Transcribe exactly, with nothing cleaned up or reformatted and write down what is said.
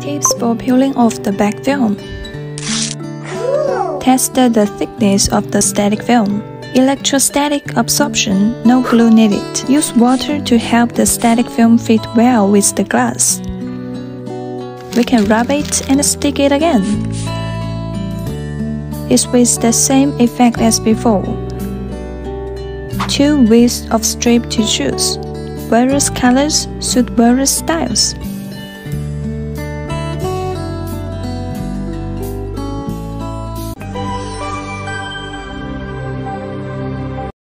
Tips for peeling off the back film. Test the thickness of the static film. Electrostatic absorption, no glue needed. Use water to help the static film fit well with the glass. We can rub it and stick it again. It's with the same effect as before. Two widths of strip to choose. Various colors suit various styles.